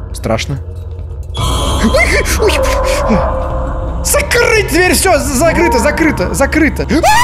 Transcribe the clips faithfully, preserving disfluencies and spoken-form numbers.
Страшно. Закрыть дверь, все, закрыто, закрыто, закрыто.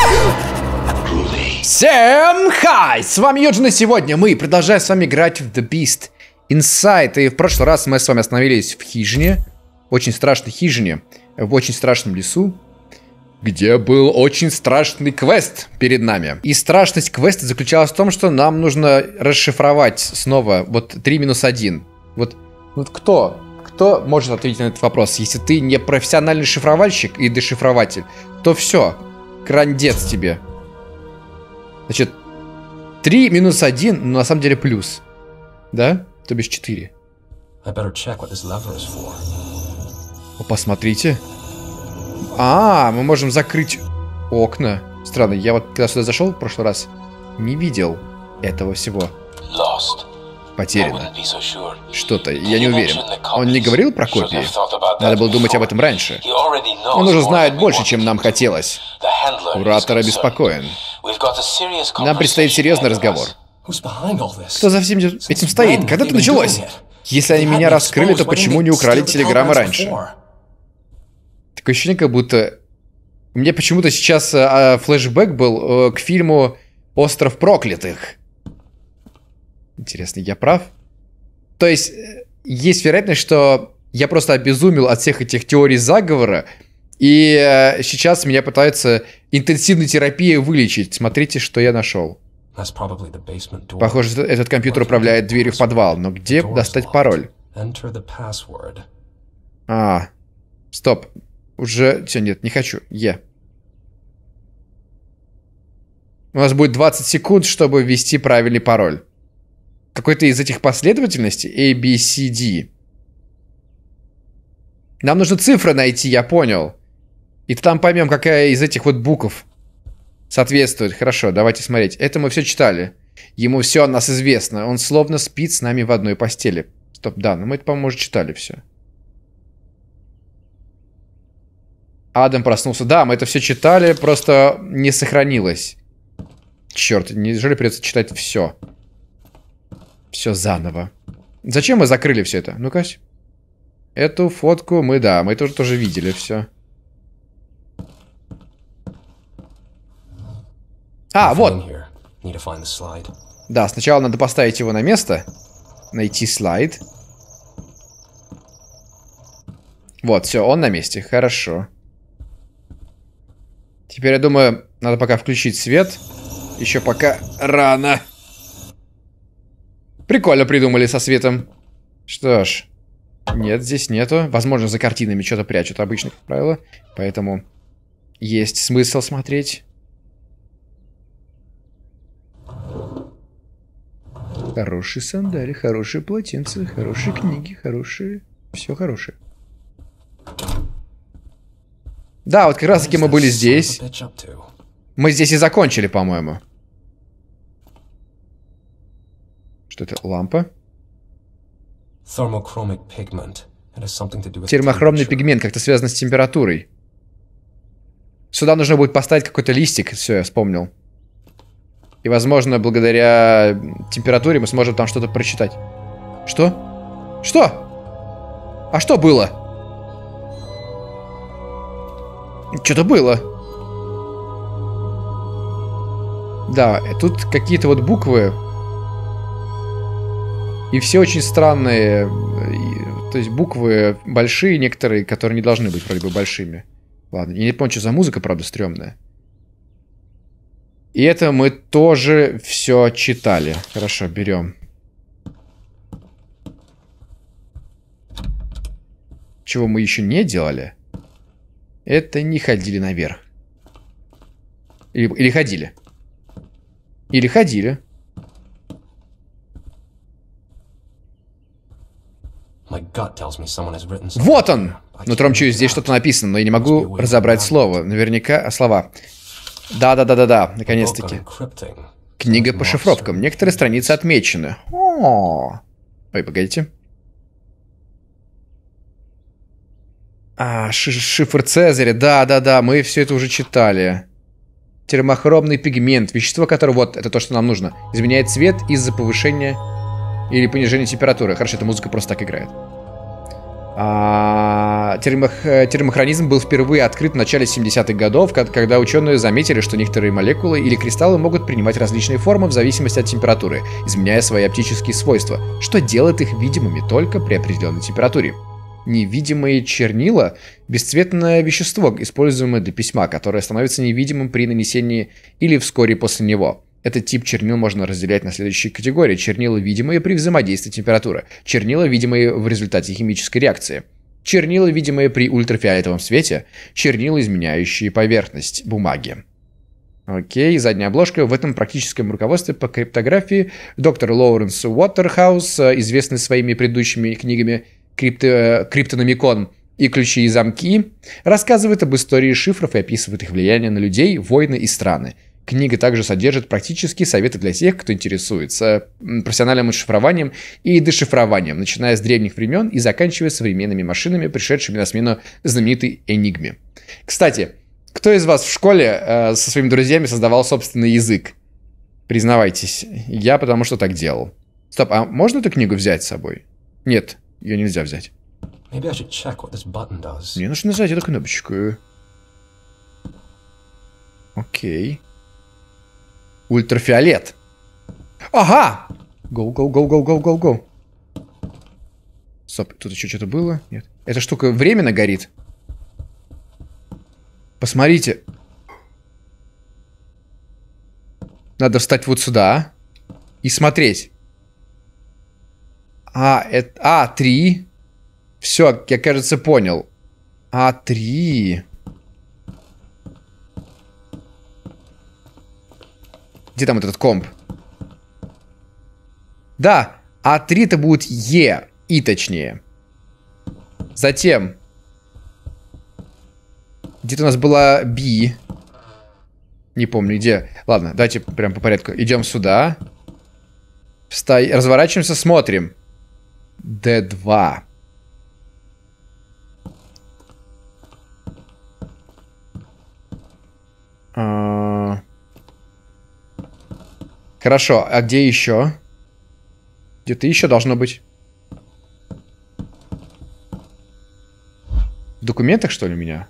Всем хай! С вами Юджин, и сегодня мы продолжаем с вами играть в The Beast Inside. И в прошлый раз мы с вами остановились в хижине, очень страшной хижине, в очень страшном лесу, где был очень страшный квест перед нами. И страшность квеста заключалась в том, что нам нужно расшифровать снова вот три минус один. Вот, вот кто? Кто может ответить на этот вопрос? Если ты не профессиональный шифровальщик и дешифрователь, то все, крандец тебе. Значит, три минус один, но на самом деле плюс. Да? То бишь четыре. О, посмотрите. А, мы можем закрыть окна. Странно, я вот когда сюда зашел в прошлый раз, не видел этого всего. Потеряно. Что-то, я не уверен. Он не говорил про копии? Надо было думать об этом раньше. Он уже знает больше, чем нам хотелось. Куратор обеспокоен. Нам предстоит серьезный разговор. Кто за всем этим стоит? Когда это началось? Если они меня раскрыли, то почему не украли телеграммы раньше? Такое ощущение, как будто... Мне почему-то сейчас а, флешбэк был а, к фильму «Остров проклятых». Интересно, я прав? То есть, есть вероятность, что я просто обезумел от всех этих теорий заговора, и а, сейчас меня пытаются интенсивной терапией вылечить. Смотрите, что я нашел. Похоже, этот компьютер управляет дверью в подвал, но где достать пароль? А, стоп. Уже... Все, нет, не хочу. Е. У нас будет двадцать секунд, чтобы ввести правильный пароль. Какой-то из этих последовательностей A, B, C, D. Нам нужно цифры найти, я понял. И там поймем, какая из этих вот букв соответствует. Хорошо, давайте смотреть. Это мы все читали. Ему все о нас известно. Он словно спит с нами в одной постели. Стоп, да, но мы это, по-моему, уже читали все. Адам проснулся. Да, мы это все читали, просто не сохранилось. Черт, неужели придется читать все? Все заново. Зачем мы закрыли все это? Ну-ка. Эту фотку мы, да, мы тоже, тоже видели все. А, вот. Да, сначала надо поставить его на место. Найти слайд. Вот, все, он на месте. Хорошо. Теперь, я думаю, надо пока включить свет. Еще пока рано. Прикольно придумали со светом. Что ж. Нет, здесь нету. Возможно, за картинами что-то прячут обычно, как правило. Поэтому есть смысл смотреть. Хорошие сандали, хорошие полотенца, хорошие книги, хорошие... Все хорошее. Да, вот как раз таки мы были здесь. Мы здесь и закончили, по-моему. Что это? Лампа? Термохромный пигмент как-то связан с температурой. Сюда нужно будет поставить какой-то листик. Все, я вспомнил. И, возможно, благодаря температуре мы сможем там что-то прочитать. Что? Что? А что было? Что-то было. Да, тут какие-то вот буквы. И все очень странные. То есть буквы большие некоторые, которые не должны быть вроде бы большими. Ладно, я не понял, что за музыка, правда, стрёмная. И это мы тоже все читали. Хорошо, берем. Чего мы еще не делали? Это не ходили наверх. Или, или ходили. Или ходили. Вот он! Нутром чую, здесь что-то написано, но я не могу разобрать слово. Наверняка слова. Да-да-да-да-да, наконец-таки. Книга по шифровкам. Некоторые страницы отмечены. О-о-о. Ой, погодите. А, шифр Цезаря. Да-да-да, мы все это уже читали. Термохромный пигмент. Вещество, которое... Вот, это то, что нам нужно. Изменяет цвет из-за повышения или понижения температуры. Хорошо, эта музыка просто так играет. А, термох, термохронизм был впервые открыт в начале семидесятых годов, когда ученые заметили, что некоторые молекулы или кристаллы могут принимать различные формы в зависимости от температуры, изменяя свои оптические свойства, что делает их видимыми только при определенной температуре. Невидимые чернила – бесцветное вещество, используемое для письма, которое становится невидимым при нанесении или вскоре после него. Этот тип чернил можно разделять на следующие категории. Чернила, видимые при взаимодействии температуры. Чернила, видимые в результате химической реакции. Чернила, видимые при ультрафиолетовом свете. Чернила, изменяющие поверхность бумаги. Окей, задняя обложка. В этом практическом руководстве по криптографии доктор Лоуренс Уотерхаус, известный своими предыдущими книгами «Крипто... «Криптономикон» и «Ключи и замки», рассказывает об истории шифров и описывает их влияние на людей, войны и страны. Книга также содержит практические советы для тех, кто интересуется профессиональным шифрованием и дешифрованием, начиная с древних времен и заканчивая современными машинами, пришедшими на смену знаменитой Энигме. Кстати, кто из вас в школе э, со своими друзьями создавал собственный язык? Признавайтесь. Я потому что так делал. Стоп, а можно эту книгу взять с собой? Нет, ее нельзя взять. Мне нужно нажать эту кнопочку. Окей. Ультрафиолет. Ага! Гоу, гоу, гоу, гоу, гоу, гоу, гоу. Стоп, тут еще что-то было? Нет. Эта штука временно горит. Посмотрите. Надо встать вот сюда. И смотреть. А, это... А, три. Все, я, кажется, понял. А, три. Где там этот комп? Да, а три это будет Е, И точнее. Затем. Где-то у нас была B. Не помню где. Ладно, давайте прям по порядку. Идем сюда. Встань, разворачиваемся, смотрим. Д два. А... Хорошо, а где еще? Где-то еще должно быть. В документах, что ли, у меня?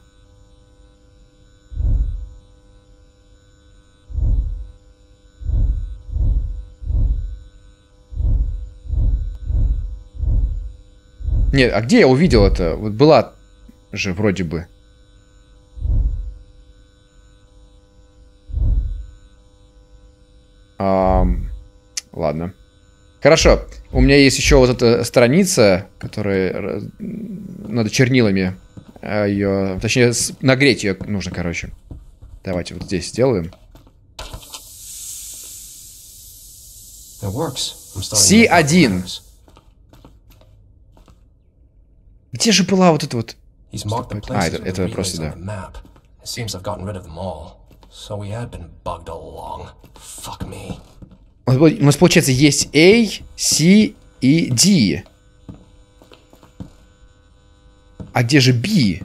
Нет, а где я увидел это? Вот была же вроде бы. А, ладно. Хорошо. У меня есть еще вот эта страница, которая надо чернилами ее, точнее, нагреть ее нужно, короче. Давайте вот здесь сделаем. Си один. Где же была вот эта вот... А, это, это просто, да. У нас, получается, есть A, C и D. А где же B?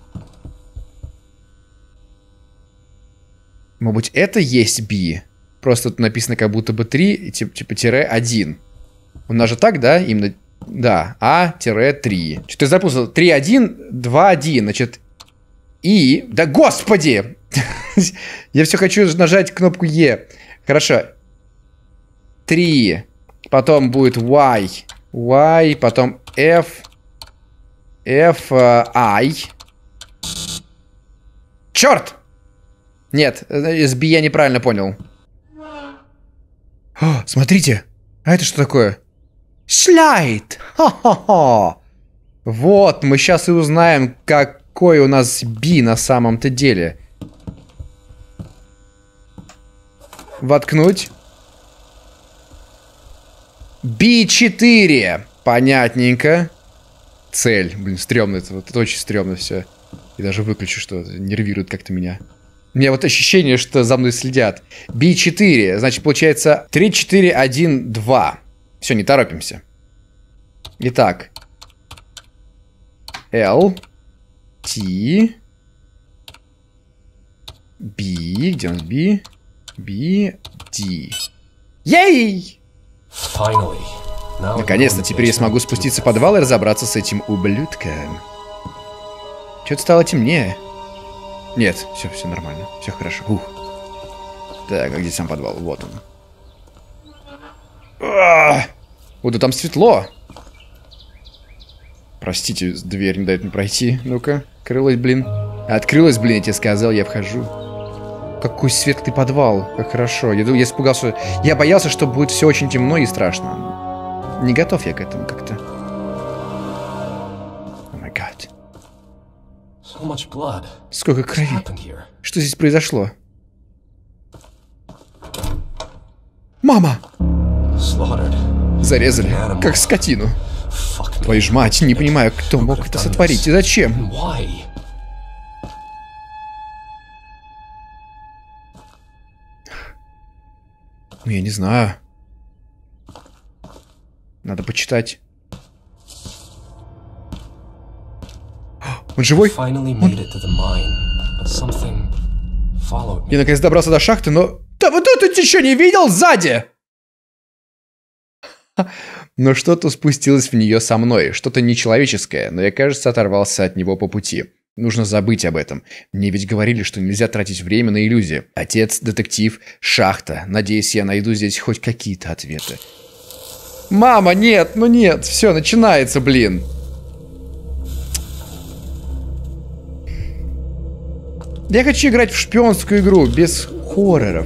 Может быть, это есть B? Просто тут написано как будто бы три, типа тире один. У нас же так, да? Именно... Да, А-три. Что-то я запутался. три один, два один. Значит, И... Да господи! Я все хочу нажать кнопку Е. Хорошо. три. Потом будет Y. Y. Потом F. F. I. Черт! Нет, с B я неправильно понял. О, смотрите. А это что такое? Слайд! Ха-ха-ха! Вот, мы сейчас и узнаем, какой у нас B на самом-то деле. Воткнуть. би четыре. Понятненько. Цель. Блин, стрёмно это. Вот это очень стрёмно все. И даже выключу, что нервирует как-то меня. У меня вот ощущение, что за мной следят. би четыре. Значит, получается три четыре один два. Все, не торопимся. Итак. L. T. B. Где у нас B? B. D. Ей! Наконец-то, теперь я смогу спуститься в подвал и разобраться с этим ублюдком. Что-то стало темнее. Нет, все, все нормально. Все хорошо. Ух. Так, а где сам подвал? Вот он. А-а-а! Вот, да там светло. Простите, дверь не дает мне пройти. Ну-ка, открылась, блин. Открылась, блин, я тебе сказал, я вхожу. Какой светлый подвал. Как хорошо. Я, я испугался. Я боялся, что будет все очень темно и страшно. Не готов я к этому как-то. О май гад. Сколько крови. Что здесь произошло? Мама! Зарезали, как скотину. Твою ж мать, не понимаю, кто мог это сотворить и зачем. Ну, я не знаю. Надо почитать. Он живой? Он... Я наконец добрался до шахты, но... Да вот это ты еще не видел сзади? Но что-то спустилось в нее со мной. Что-то нечеловеческое, но я, кажется, оторвался от него по пути. Нужно забыть об этом. Мне ведь говорили, что нельзя тратить время на иллюзии. Отец, детектив, шахта. Надеюсь, я найду здесь хоть какие-то ответы. Мама, нет, ну нет. Все, начинается, блин. Я хочу играть в шпионскую игру, без хорроров.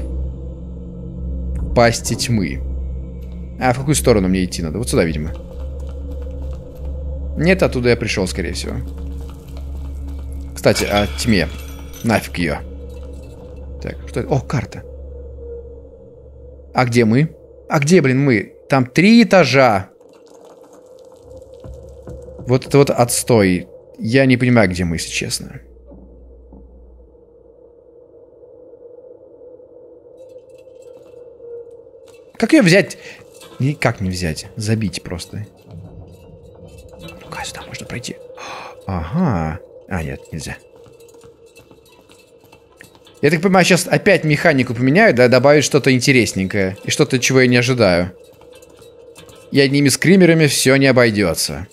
Пасти тьмы. А в какую сторону мне идти надо? Вот сюда, видимо. Нет, оттуда я пришел, скорее всего. Кстати, о тьме. Нафиг ее. Так, что это? О, карта. А где мы? А где, блин, мы? Там три этажа. Вот это вот отстой. Я не понимаю, где мы, если честно. Как ее взять? Никак не взять. Забить просто. Ну-ка, сюда можно пройти. Ага. А, нет, нельзя. Я так понимаю, сейчас опять механику поменяют, да, добавят что-то интересненькое. И что-то, чего я не ожидаю. И одними скримерами все не обойдется.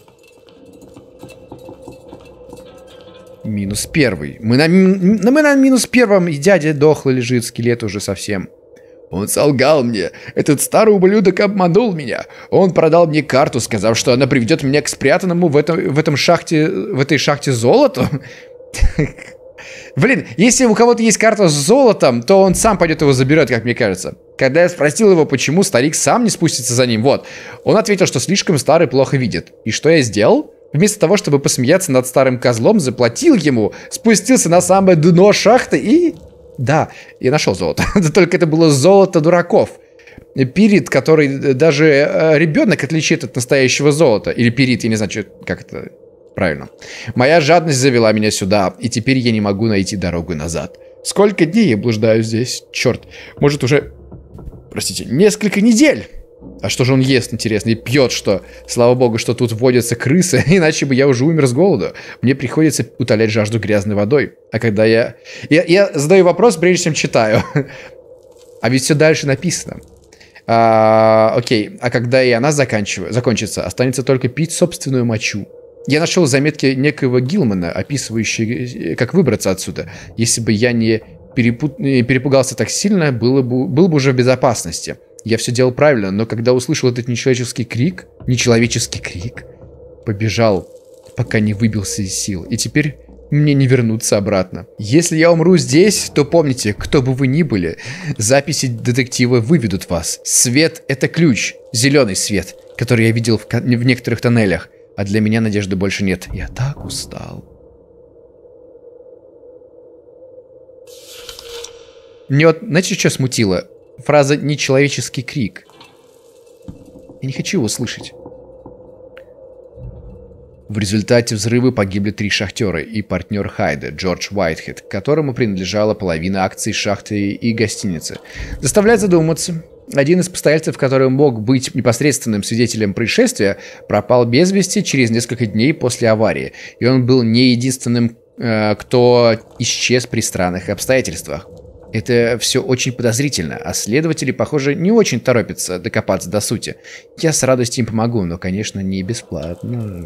Минус первый. Мы на, мы на минус первом, и дядя дохлый лежит, скелет уже совсем. Он солгал мне. Этот старый ублюдок обманул меня. Он продал мне карту, сказав, что она приведет меня к спрятанному в, этом, в, этом шахте, в этой шахте золоту. Блин, если у кого-то есть карта с золотом, то он сам пойдет его заберет, как мне кажется. Когда я спросил его, почему старик сам не спустится за ним, вот. Он ответил, что слишком старый плохо видит. И что я сделал? Вместо того, чтобы посмеяться над старым козлом, заплатил ему, спустился на самое дно шахты и... Да, я нашел золото. Только это было золото дураков. Пирит, который даже э, ребенок отличит от настоящего золота. Или пирит, я не знаю, что, как это правильно. Моя жадность завела меня сюда, и теперь я не могу найти дорогу назад. Сколько дней я блуждаю здесь? Черт, может уже, простите, несколько недель. А что же он ест, интересно, и пьет что? Слава богу, что тут водятся крысы, иначе бы я уже умер с голоду. Мне приходится утолять жажду грязной водой. А когда я... Я, я задаю вопрос, прежде чем читаю. А ведь все дальше написано. А, окей, а когда и она закончится, останется только пить собственную мочу. Я нашел заметки некоего Гилмана, описывающие, как выбраться отсюда. Если бы я не перепут... перепугался так сильно, было бы... был бы уже в безопасности. Я все делал правильно, но когда услышал этот нечеловеческий крик, нечеловеческий крик, побежал, пока не выбился из сил. И теперь мне не вернуться обратно. Если я умру здесь, то помните, кто бы вы ни были, записи детектива выведут вас. Свет — это ключ, зеленый свет, который я видел в, в некоторых тоннелях. А для меня надежды больше нет. Я так устал. Мне вот, знаете, что смутило? Фраза «нечеловеческий крик». Я не хочу его слышать. В результате взрыва погибли три шахтера и партнер Хайда, Джордж Уайтхед, которому принадлежала половина акций шахты и гостиницы. Заставляет задуматься. Один из постояльцев, который мог быть непосредственным свидетелем происшествия, пропал без вести через несколько дней после аварии. И он был не единственным, э, кто исчез при странных обстоятельствах. Это все очень подозрительно, а следователи, похоже, не очень торопятся докопаться до сути. Я с радостью им помогу, но, конечно, не бесплатно.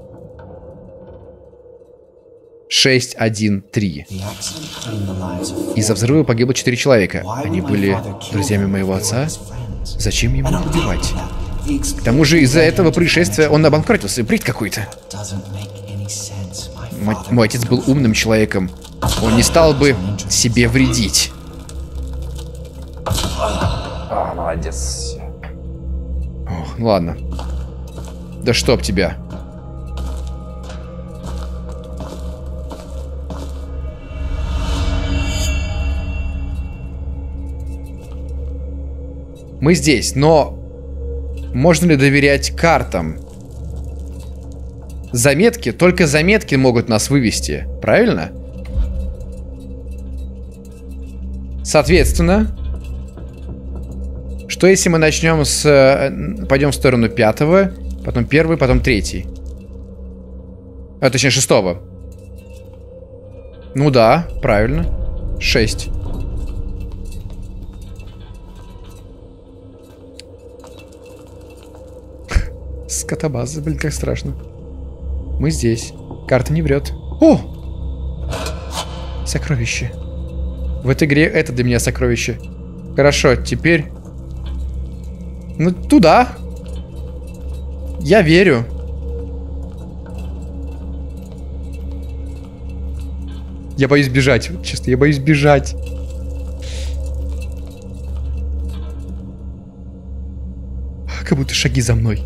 шесть один три. Из-за взрыва погибло четыре человека. Они были друзьями моего отца? Зачем ему их убивать? К тому же из-за этого происшествия он обанкротился. Бред какой-то. Мой, мой отец был умным человеком. Он не стал бы себе вредить. А, молодец. Ох, ну ладно. Да чтоб тебя. Мы здесь, но можно ли доверять картам? Заметки, только заметки могут нас вывести, правильно? Соответственно, что если мы начнем с... Пойдем в сторону пятого, потом первый, потом третий. А, точнее, шестого. Ну да, правильно. Шесть. Скотобаза, блин, как страшно. Мы здесь. Карта не врет. О! Сокровище. В этой игре это для меня сокровище. Хорошо, теперь... Ну, туда. Я верю. Я боюсь бежать. Честно, я боюсь бежать. Как будто шаги за мной.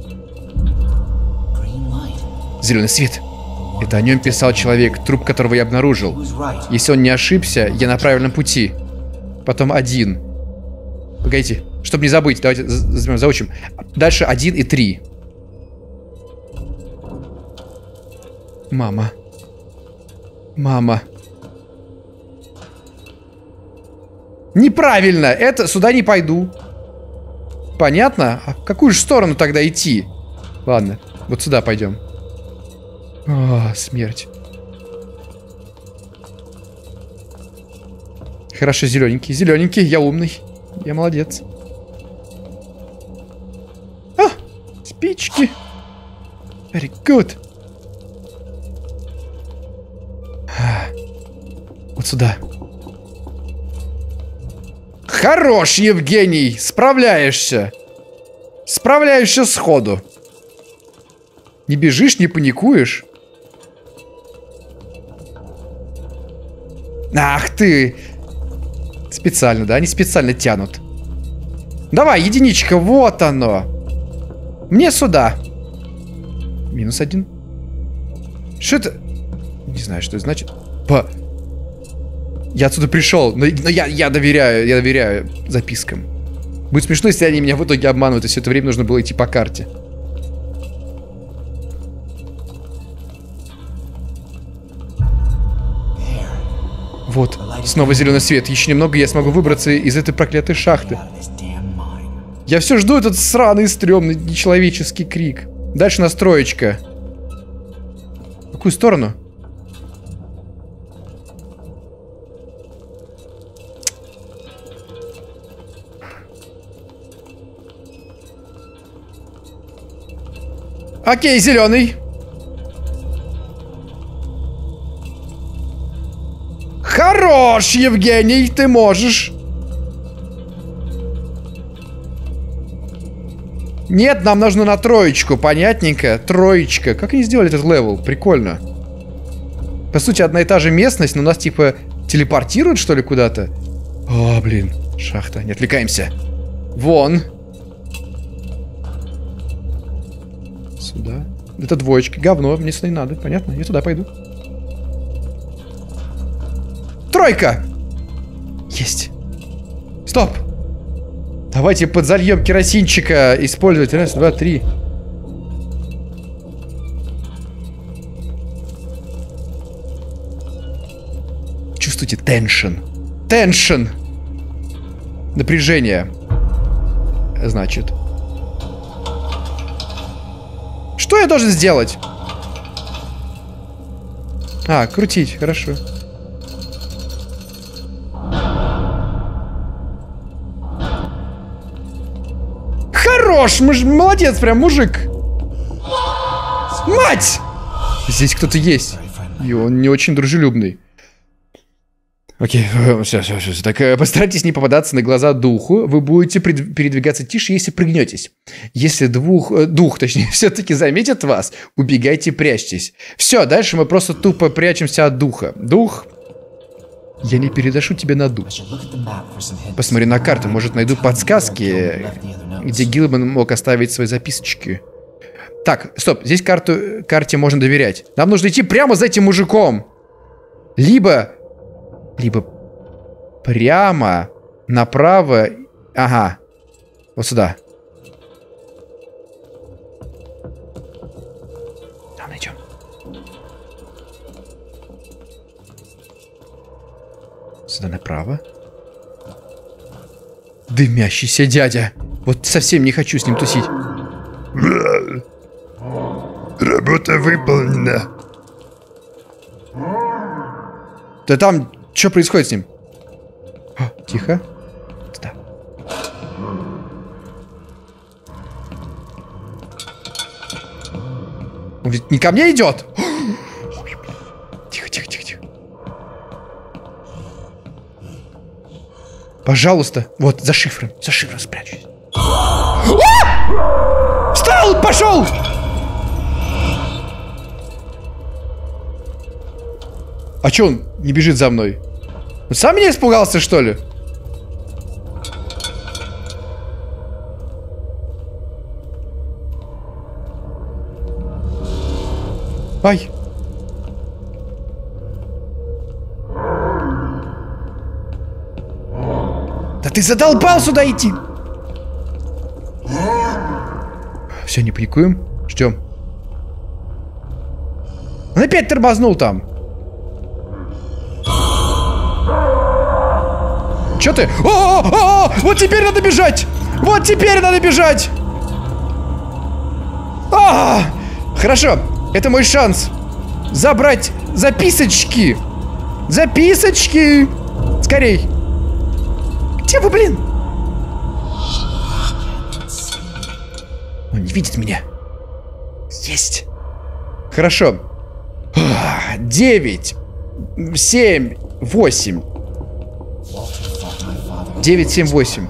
Зеленый свет. Это о нем писал человек, труп которого я обнаружил. Если он не ошибся, я на правильном пути. Потом один. Погодите, чтобы не забыть, давайте заучим. Дальше один и три. Мама. Мама. Неправильно! Это сюда не пойду. Понятно? А в какую же сторону тогда идти? Ладно, вот сюда пойдем. О, смерть. Хорошо, зелененький. Зелененький, я умный. Я молодец. А, спички. Very good. Вот сюда. Хорош, Евгений. Справляешься. Справляешься сходу. Не бежишь, не паникуешь. Ах ты! Специально, да? Они специально тянут. Давай, единичка, вот оно. Мне сюда. Минус один. Что это? Не знаю, что это значит. По... Я отсюда пришел, но, но я, я доверяю, я доверяю запискам. Будет смешно, если они меня в итоге обманывают, и все это время нужно было идти по карте. Вот, снова зеленый свет. Еще немного, я смогу выбраться из этой проклятой шахты. Я все жду этот сраный, стрёмный, нечеловеческий крик. Дальше настроечка. В какую сторону? Окей, зеленый. Хорош, Евгений, ты можешь. Нет, нам нужно на троечку, понятненько. Троечка. Как они сделали этот левел? Прикольно. По сути, одна и та же местность, но нас типа телепортируют, что ли, куда-то? О, блин, шахта. Не отвлекаемся. Вон. Сюда. Это двоечка. Говно, мне сюда не надо. Понятно? Я туда пойду. Тройка! Есть. Стоп! Давайте подзальем керосинчика использовать. Раз, два, три. Чувствуйте теншн. Теншн! Напряжение. Значит. Что я должен сделать? А, крутить, хорошо. Хорош! Муж... Молодец, прям мужик! Мать! Здесь кто-то есть. И он не очень дружелюбный. Окей, все, все, все. Так, постарайтесь не попадаться на глаза духу. Вы будете передвигаться тише, если пригнетесь. Если двух, дух, точнее, все-таки заметит вас, убегайте, прячьтесь. Все, дальше мы просто тупо прячемся от духа. Дух... Я не переношу тебя на дух. Посмотри на карту, может, найду подсказки, где Гилман мог оставить свои записочки. Так, стоп, здесь карту, карте можно доверять. Нам нужно идти прямо за этим мужиком. Либо... Либо прямо направо. Ага. Вот сюда. Там найдем. Сюда направо. Дымящийся дядя. Вот совсем не хочу с ним тусить. Работа выполнена. Да там... Что происходит с ним? О, тихо. Сюда. Он ведь не ко мне идет. Тихо, тихо, тихо, тихо. Пожалуйста. Вот, за шифром. За шифром спрячусь. Встал! Пошел! А чё он не бежит за мной? Он сам меня испугался, что ли? Ай. Да ты задолбал сюда идти! Все, не паникуем. Ждем. Он опять тормознул там. Чё ты? О-о-о! Вот теперь надо бежать! Вот теперь надо бежать! А! Хорошо, это мой шанс забрать записочки! Записочки! Скорей! Где вы, блин? Он не видит меня. Есть. Хорошо. Девять. Семь. Восемь. Девять, семь, восемь.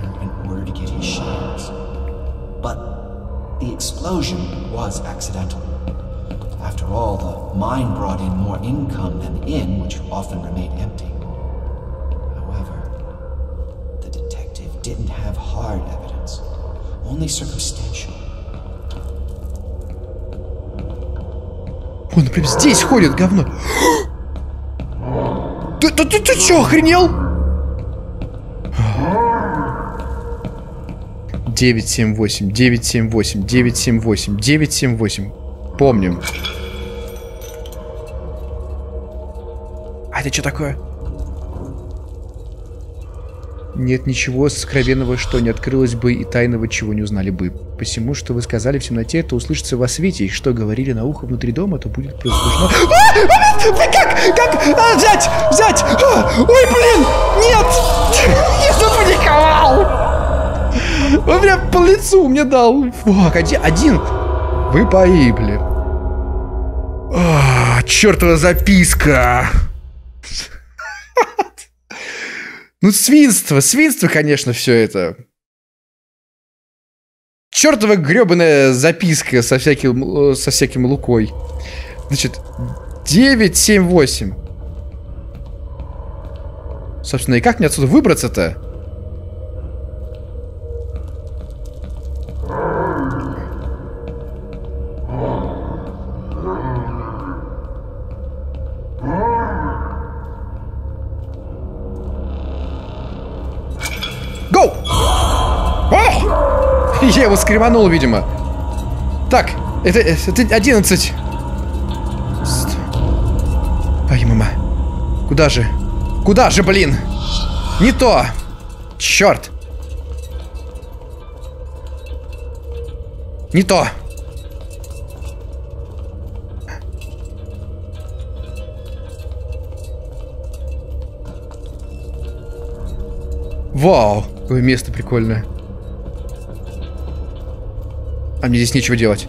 Он прям здесь ходит, говно. Ты, ты, ты, ты чё, охренел? девять, семь, восемь, девять, семь, восемь, девять, семь, восемь, девять, семь, восемь. Помним. А это что такое? Нет ничего сокровенного, что не открылось бы, и тайного, чего не узнали бы. Посему, что вы сказали в темноте, это услышится во свете, и что говорили на ухо внутри дома, то будет прослушано. Вы как? Как? А, взять! Взять! А, ой, блин! Нет! Я запаниковал! Он прям по лицу мне дал. Фак, один. один. Вы погибли. А, чертова записка! Ну, свинство, свинство, конечно, все это. Чертова гребаная записка со всяким, со всяким лукой. Значит, девять, семь, восемь. Собственно, и как мне отсюда выбраться-то? Я его скреманул, видимо. Так, это, это одиннадцать. Ай, мама. Куда же? Куда же, блин? Не то. Черт. Не то. Вау, какое место прикольное. А мне здесь нечего делать.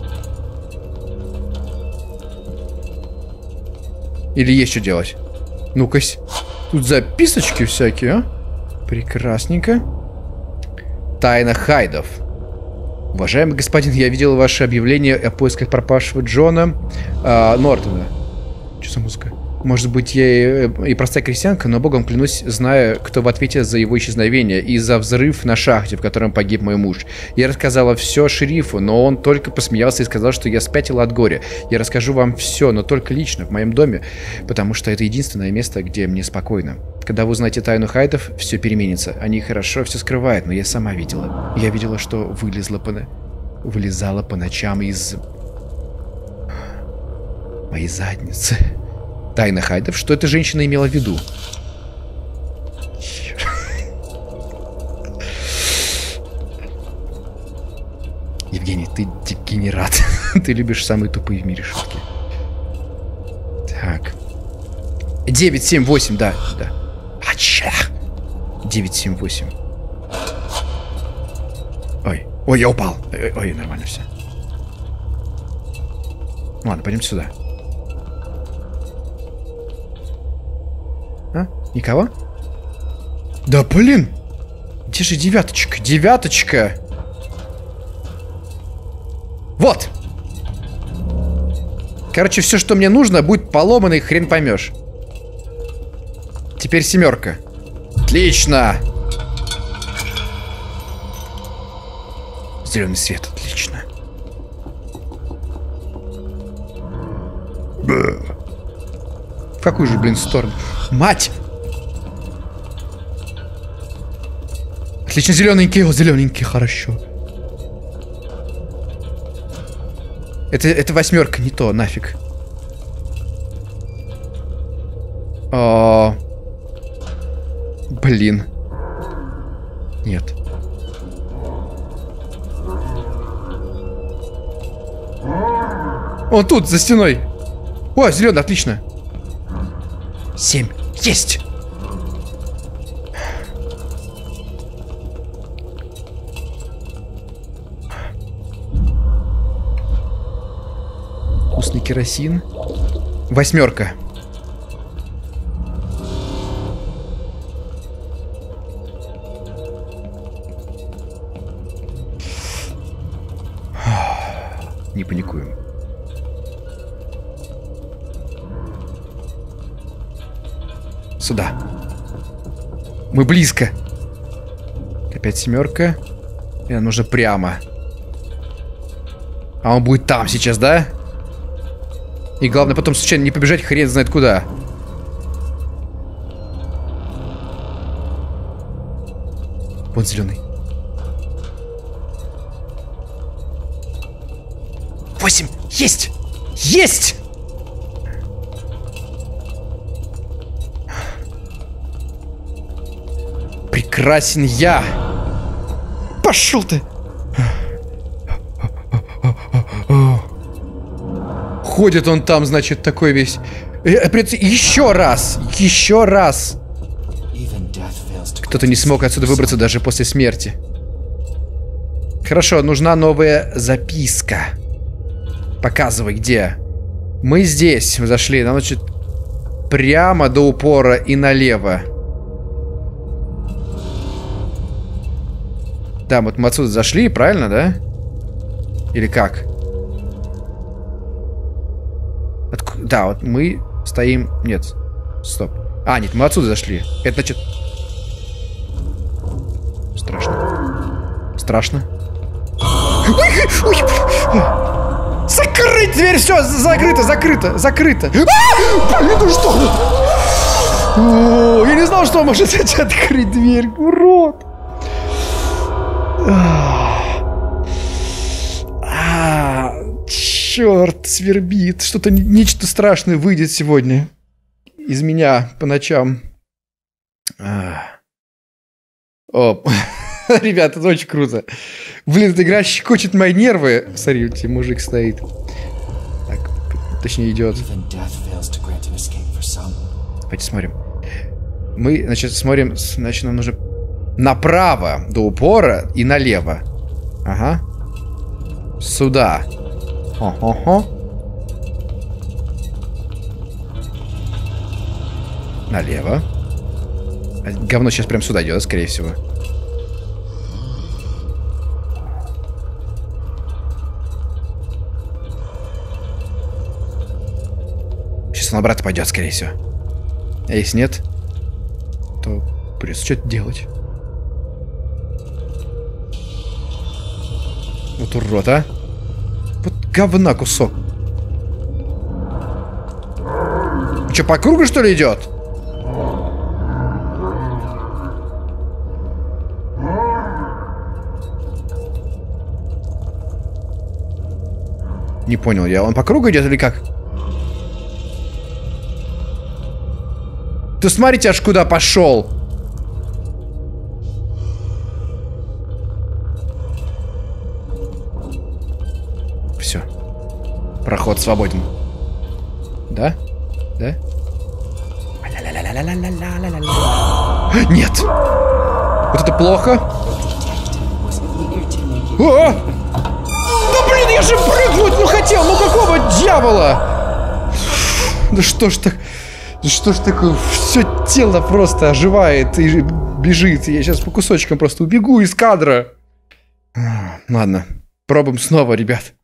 Или есть что делать? Ну-кась. Тут записочки всякие, а? Прекрасненько. Тайна Хайдов. Уважаемый господин, я видел ваше объявление о поисках пропавшего Джона э, Нортона. Что за музыка? Может быть, я и, и простая крестьянка, но богом клянусь, зная, кто в ответе за его исчезновение и за взрыв на шахте, в котором погиб мой муж. Я рассказала все шерифу, но он только посмеялся и сказал, что я спятила от горя. Я расскажу вам все, но только лично, в моем доме, потому что это единственное место, где мне спокойно. Когда вы узнаете тайну Хайдов, все переменится. Они хорошо все скрывают, но я сама видела. Я видела, что вылезла по... вылезала по ночам из... моей задницы. Тайна Хайдов? Что эта женщина имела в виду? Евгений, ты дегенерат. Ты любишь самые тупые в мире шутки. Так. девять, семь, восемь, да, да. Ача. девять, семь, восемь. Ой, ой, я упал. Ой, ой, нормально все. Ладно, пойдем сюда. А? Никого? Да блин! Где же девяточка? Девяточка! Вот! Короче, все, что мне нужно, будет поломано, и хрен поймешь. Теперь семерка. Отлично! Зеленый свет, отлично. В какую же, блин, сторону? Мать! Отлично, зелененький, о, зелененький, хорошо. Это, это восьмерка, не то, нафиг. О, блин. Нет. Он тут, за стеной. О, зеленый, отлично. Семь. Есть! Вкусный керосин. Восьмерка. Не паникуем. Сюда. Мы близко. Опять семерка. И нам нужно прямо. А он будет там сейчас, да? И главное потом случайно не побежать хрен знает куда. Вон зеленый. Восемь. Есть! Есть! Прекрасен я! Пошел ты! Ходит он там, значит, такой весь. Еще раз! Еще раз! Кто-то не смог отсюда выбраться даже после смерти. Хорошо, нужна новая записка. Показывай, где. Мы здесь зашли. Нам, значит, прямо до упора и налево. Да, вот мы отсюда зашли, правильно, да? Или как? Отк... Да, вот мы стоим... Нет, стоп. А, нет, мы отсюда зашли. Это значит... Страшно. Страшно. Закрыть дверь! Все, закрыто, закрыто, закрыто. А! Блин, ну что? О, я не знал, что он может открыть дверь. Урод. А, черт, свербит. Что-то, нечто страшное выйдет сегодня из меня по ночам. А. О, ребята, это очень круто. Блин, эта игра щекочет мои нервы. Смотри, у тебя мужик стоит. Так, точнее идет. Давайте смотрим. Мы, значит, смотрим, значит, нам нужно направо до упора и налево. Ага. Сюда. Хо-хо-хо. Налево. Говно сейчас прям сюда идет, скорее всего. Сейчас он обратно пойдет, скорее всего. А если нет, то придется что-то делать. Вот урод, а. Вот говна кусок. Что, по кругу, что ли, идет? Не понял я. Он по кругу идет или как? Ты смотрите, аж куда пошел. Все. Проход свободен. Да? Да? Нет! Вот это плохо. О! Да блин, я же прыгнуть ну хотел! Ну какого дьявола? Да что ж так... Да что ж такое? Все тело просто оживает и бежит. Я сейчас по кусочкам просто убегу из кадра. Ладно, пробуем снова, ребят.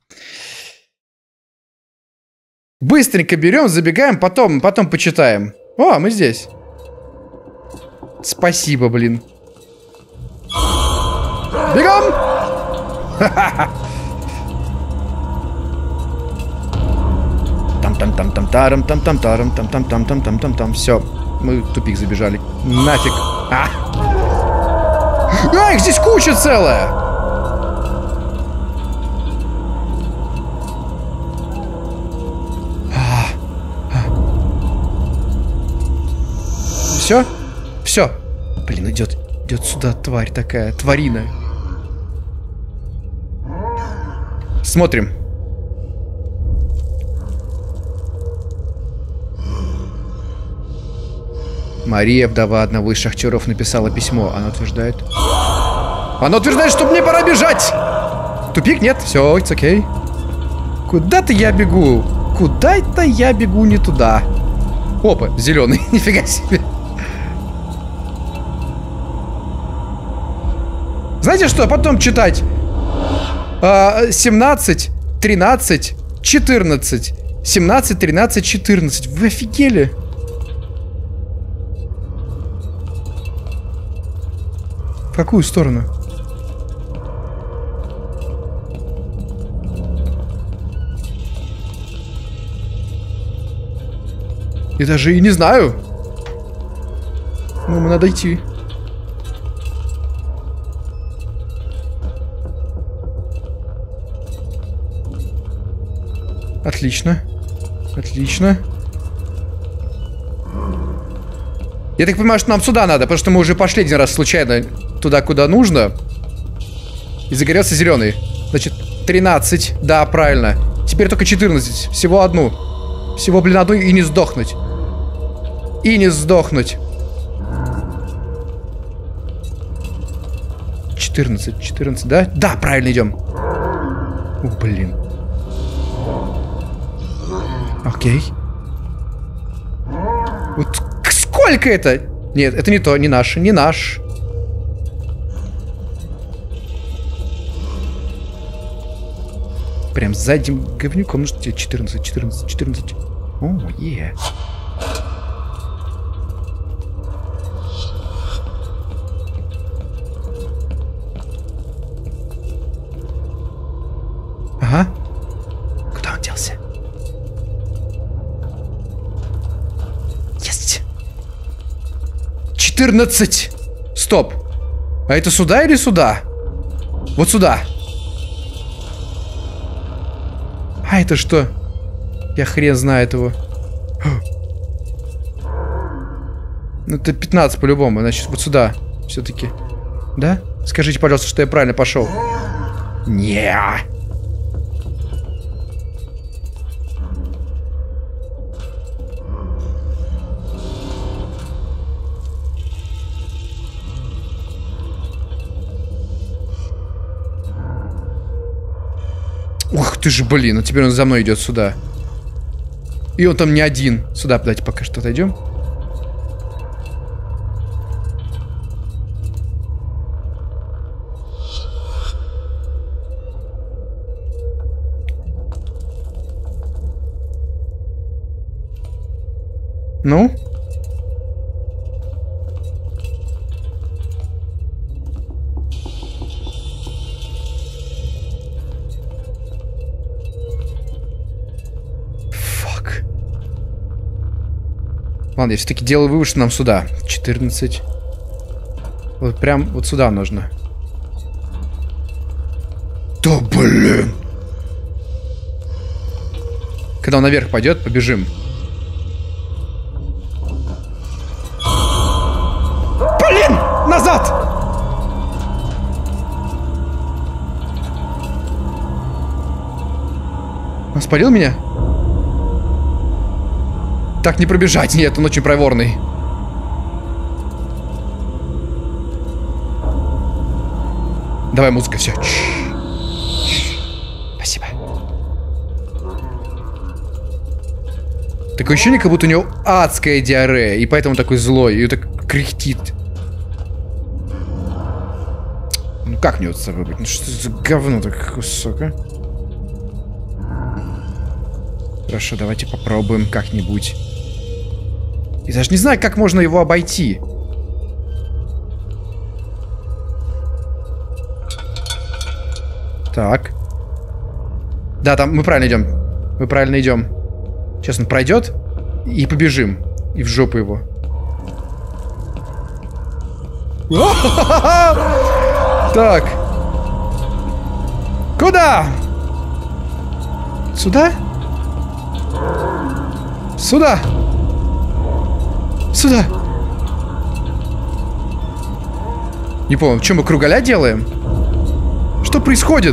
Быстренько берем, забегаем, потом, потом почитаем. О, мы здесь. Спасибо, блин. Бегом! Там-там-там-там-тарам, там-там-тарам, там-там-там-там-там-там-там. Все, мы в тупик забежали. Нафиг. А! А, их здесь куча целая! Все? Все. Блин, идет, идет сюда тварь такая, тварина. Смотрим. Мария, вдова одного из шахтеров, написала письмо. Она утверждает... Она утверждает, что мне пора бежать! Тупик? Нет? Все, it's okay. Куда-то я бегу. Куда-то я бегу не туда. Опа, зеленый. Нифига себе. Знаете что? Потом читать. семнадцать, тринадцать, четырнадцать. семнадцать, тринадцать, четырнадцать. Вы офигели? В какую сторону? Я даже и не знаю. Ну, мы надо идти. Отлично. Отлично. Я так понимаю, что нам сюда надо, потому что мы уже пошли один раз случайно туда, куда нужно. И загорелся зеленый. Значит, тринадцать. Да, правильно. Теперь только четырнадцать. Всего одну. Всего, блин, одну и не сдохнуть. И не сдохнуть. четырнадцать, четырнадцать, да? Да, правильно идем. Ух, блин. Окей. Вот сколько это? Нет, это не то, не наш, не наш. Прям за этим говнюком. Ну что тебе? четырнадцать, четырнадцать, четырнадцать. О, е. Ага. Куда он делся? Есть. четырнадцать. Стоп. А это сюда или сюда? Вот сюда. А это что? Я хрен знаю этого. Ну это пятнадцать по-любому. Значит, вот сюда. Все-таки. Да? Скажите, пожалуйста, что я правильно пошел. Не. Ах ты же, блин, а теперь он за мной идет сюда. И он там не один. Сюда, давайте пока что отойдем. Ну? Фак. Ладно, я все-таки делаю вывод, что нам сюда. четырнадцать. Вот прям вот сюда нужно. Да блин. Когда он наверх пойдет, побежим. Блин! Назад! Он спалил меня? Так не пробежать. Нет, он очень проворный. Давай, музыка, все. Спасибо. Такое ощущение, как будто у него адская диарея, и поэтому такой злой, и так кряхтит. Ну как мне вот с собой быть? Ну что за говно такое кусок, а? Хорошо, давайте попробуем как-нибудь. Я даже не знаю, как можно его обойти. Так. Да, там мы правильно идем. Мы правильно идем. Сейчас он пройдет и побежим. И в жопу его. Так. Куда? Сюда? Сюда! Сюда! Не помню, что мы кругаля делаем? Что происходит?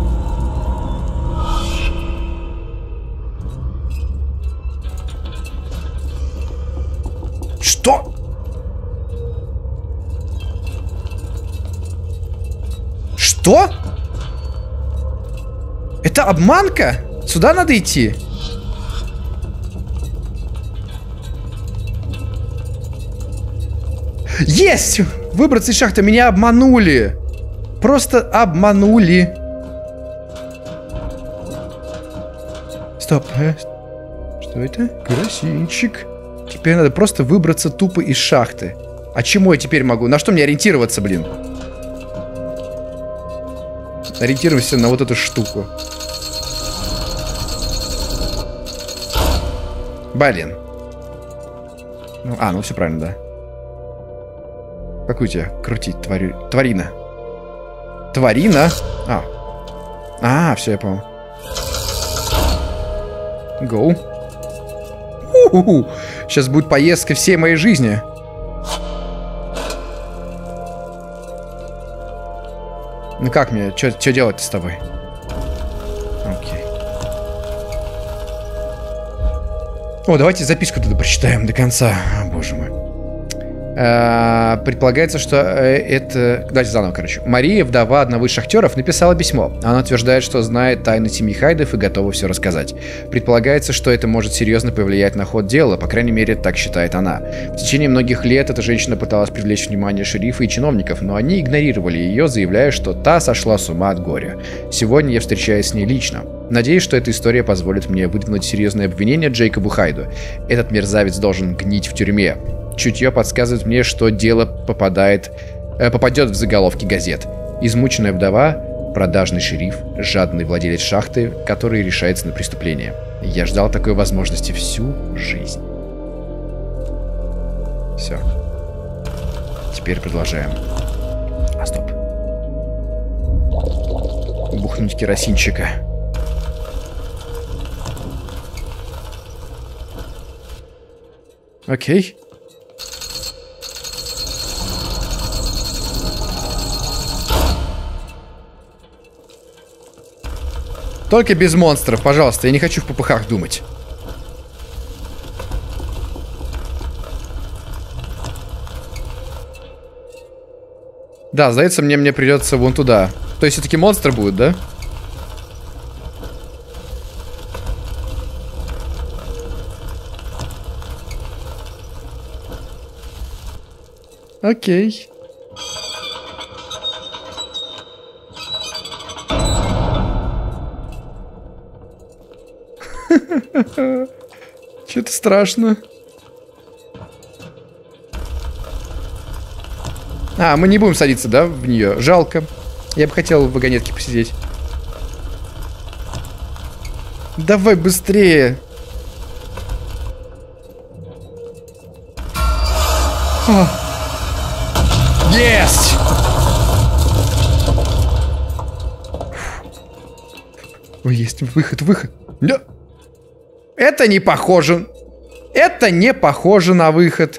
Что? Что? Это обманка? Сюда надо идти? Есть! Выбраться из шахты. Меня обманули. Просто обманули. Стоп. Что это? Керосинчик. Теперь надо просто выбраться тупо из шахты. А чему я теперь могу? На что мне ориентироваться, блин? Ориентируемся на вот эту штуку. Блин. Ну, а, ну все правильно, да. Какую тебя крутить, твари... тварина? Тварина? А. А, все, я понял. Гоу. У-ху-ху. Сейчас будет поездка всей моей жизни. Ну как мне? Что делать с тобой? Окей. О, давайте записку туда прочитаем до конца. О, боже мой. Uh, предполагается, что uh, это... Давайте заново, короче. Мария, вдова одного из шахтеров, написала письмо. Она утверждает, что знает тайны семьи Хайдов и готова все рассказать. Предполагается, что это может серьезно повлиять на ход дела, по крайней мере, так считает она. В течение многих лет эта женщина пыталась привлечь внимание шерифа и чиновников, но они игнорировали ее, заявляя, что та сошла с ума от горя. Сегодня я встречаюсь с ней лично. Надеюсь, что эта история позволит мне выдвинуть серьезное обвинение Джейкобу Хайду. Этот мерзавец должен гнить в тюрьме. Чутье подсказывает мне, что дело попадает, э, попадет в заголовки газет. Измученная вдова, продажный шериф, жадный владелец шахты, который решается на преступление. Я ждал такой возможности всю жизнь. Все. Теперь продолжаем. А, стоп. Бухнуть керосинчика. Окей. Только без монстров, пожалуйста. Я не хочу в попыхах думать. Да, сдается мне, мне придется вон туда. То есть все-таки монстры будут, да? Окей. Что-то страшно. А, мы не будем садиться, да, в нее? Жалко. Я бы хотел в вагонетке посидеть. Давай быстрее. О. Есть! О, есть выход, выход. Да. Это не похоже. Это не похоже на выход.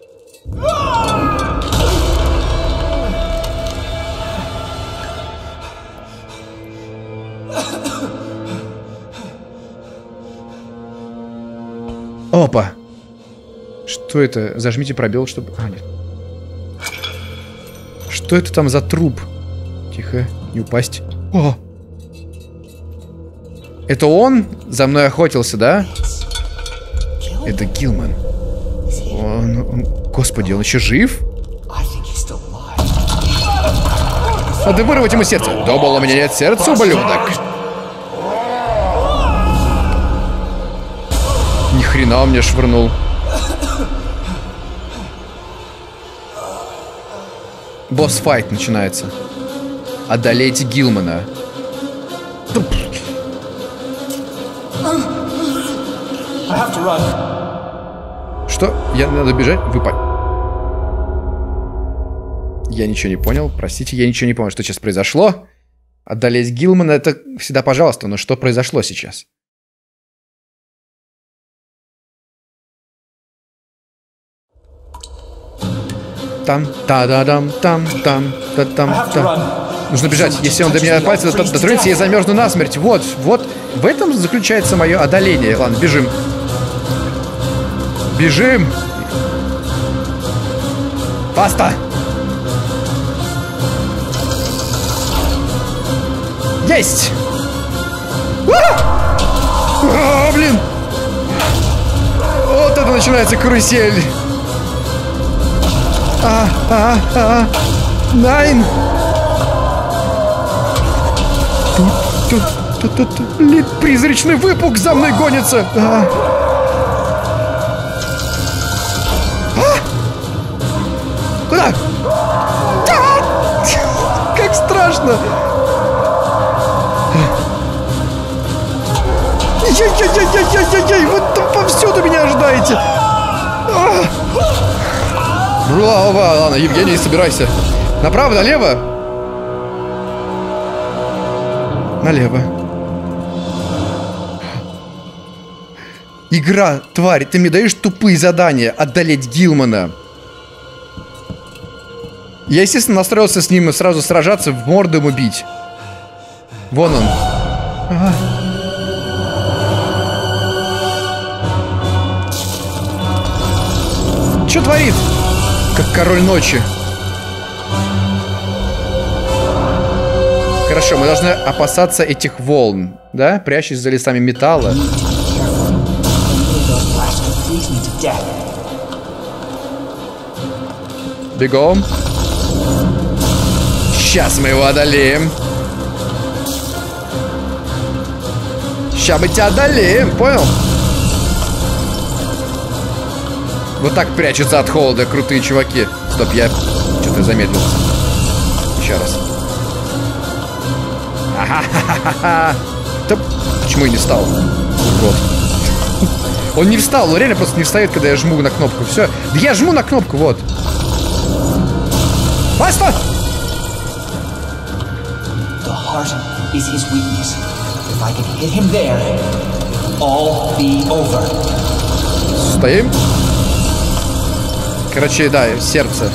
Опа. Что это? Зажмите пробел, чтобы... А, нет. Что это там за труп? Тихо, не упасть. О! Это он за мной охотился, да? Это Гилман. Он, он... Господи, он еще жив? Надо вырвать ему сердце. Думал, у меня нет сердца, ублюдок. Ни хрена он мне швырнул. Босс-файт начинается. Одолейте Гилмана. Что? Я надо бежать? Выпать. Я ничего не понял. Простите, я ничего не понял, что сейчас произошло. Одолеть Гилмана — это всегда пожалуйста, но что произошло сейчас? Там, та-да-дам, там, там, та-там, та. Нужно бежать. Если он до меня пальцы дотронется, я замерзну насмерть. Вот, вот. В этом заключается мое одоление. Ладно, бежим. Бежим. Баста. Есть. А! А, блин. Вот это начинается карусель. А, а, а. Найн. Тут, тут, тут, тут. Блин, призрачный выпук за мной гонится. А. А! Куда? А! Как страшно. Яй-яй-яй-яй-яй-яй. Вот там повсюду меня ожидаете. А! Ладно, ладно, Евгений, собирайся. Направо, налево? Налево. Игра, тварь, ты мне даешь тупые задания одолеть Гилмана. Я, естественно, настроился с ним сразу сражаться, в морду ему бить. Вон он. Ага. Что творит? Как король ночи. Хорошо, мы должны опасаться этих волн, да? Прячась за лесами металла. Бегом. Сейчас мы его одолеем. Сейчас мы тебя одолеем, понял? Вот так прячутся от холода крутые чуваки. Стоп, я что-то замедлился. Еще раз. Ага-ха-ха-ха. Да почему я не встал? Урод. Он не встал, он реально просто не встает, когда я жму на кнопку. Все. Да я жму на кнопку, вот. Баста! Стоим. Короче, да, сердце.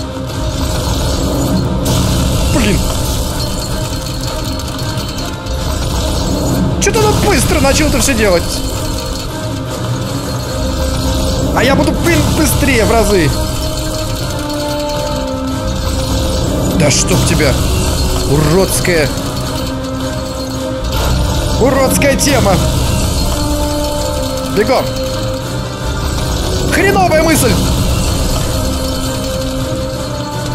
Блин. Что-то он быстро начал это все делать. А я буду, блин, быстрее в разы. Да чтоб тебя. Уродская. Уродская тема. Бегом. Хреновая мысль.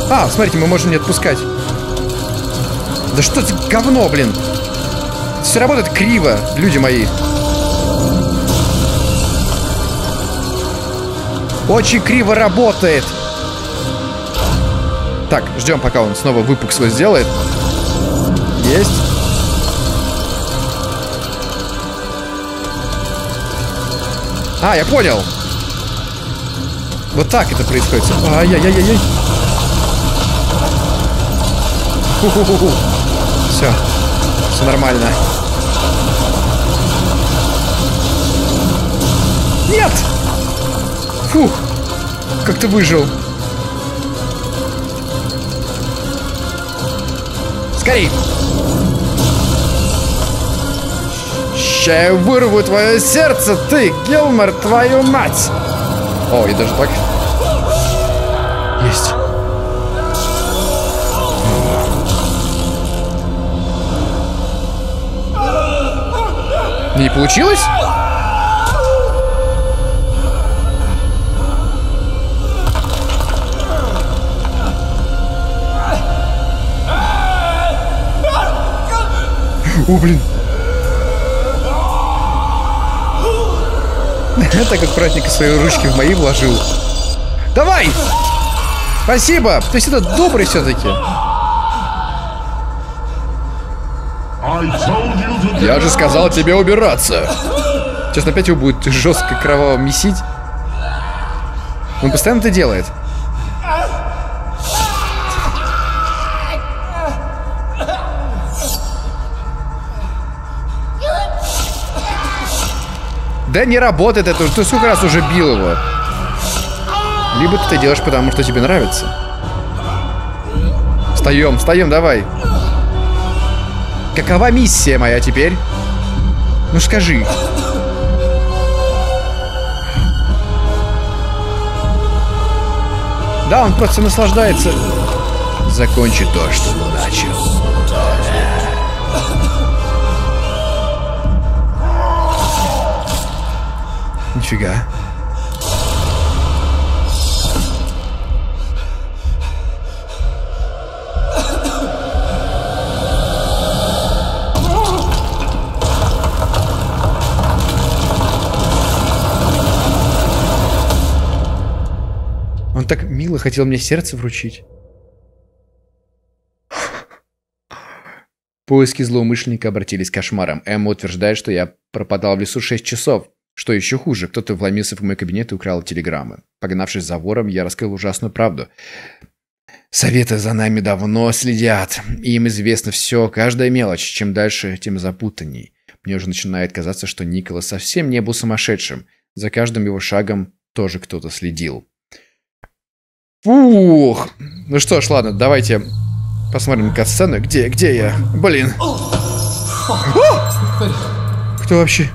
А, смотрите, мы можем не отпускать. Да что за говно, блин? Все работает криво, люди мои. Очень криво работает. Так, ждем, пока он снова выпук свой сделает. Есть. А, я понял. Вот так это происходит. Ай-яй-яй-яй. Ху-ху-ху-ху. Все. Все нормально. Нет! Фух. Как ты выжил? Скорей! Ща я вырву твое сердце, ты, Гилмор, твою мать! О, и даже так. Есть. Не получилось? О, блин. Так аккуратненько свои ручки в мои вложил. Давай! Спасибо! То есть это добрый все-таки. Я же сказал тебе убираться. Сейчас опять его будет жестко кроваво месить. Он постоянно это делает. Да не работает это. Ты сколько раз уже бил его? Либо ты это делаешь, потому что тебе нравится. Встаем, встаем, давай. Какова миссия моя теперь? Ну скажи. Да, он просто наслаждается. Закончи то, что он начал. Нифига. Он так мило хотел мне сердце вручить. Поиски злоумышленника обратились к кошмарам. Эмма утверждает, что я пропадал в лесу шесть часов. Что еще хуже, кто-то вломился в мой кабинет и украл телеграммы. Погнавшись за вором, я раскрыл ужасную правду. Советы за нами давно следят. И им известно все, каждая мелочь. Чем дальше, тем запутанней. Мне уже начинает казаться, что Николас совсем не был сумасшедшим. За каждым его шагом тоже кто-то следил. Фух. Ну что ж, ладно, давайте посмотрим катсцену. Где, где я? Блин. Кто вообще?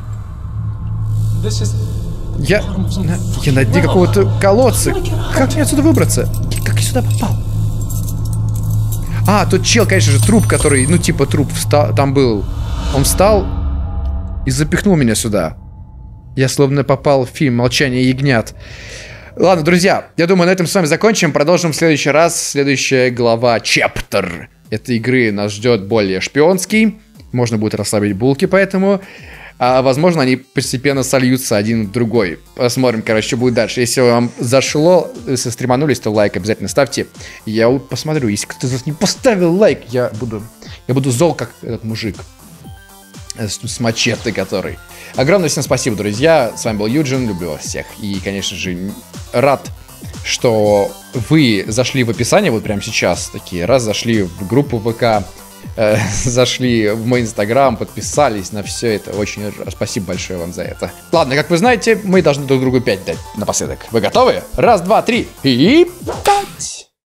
Я... На, я на дне какого-то колодца. Как мне отсюда выбраться? Как я сюда попал? А, тот чел, конечно же, труп, который... Ну, типа труп встал, там был. Он встал и запихнул меня сюда. Я словно попал в фильм «Молчание ягнят». Ладно, друзья, я думаю, на этом с вами закончим. Продолжим в следующий раз. Следующая глава, чаптер этой игры нас ждет более шпионский. Можно будет расслабить булки, поэтому... А, возможно, они постепенно сольются один в другой. Посмотрим, короче, что будет дальше. Если вам зашло, если стриманулись, то лайк обязательно ставьте. Я вот посмотрю, если кто-то из вас не поставил лайк, я буду, я буду зол, как этот мужик с, с мачете, который. Огромное всем спасибо, друзья. С вами был Юджин, люблю вас всех. И, конечно же, рад, что вы зашли в описание вот прямо сейчас. Такие, раз зашли в группу ВК, Э, зашли в мой инстаграм, подписались на все это. Очень спасибо большое вам за это. Ладно, как вы знаете, мы должны друг другу пять дать напоследок. Вы готовы? Раз, два, три и пять!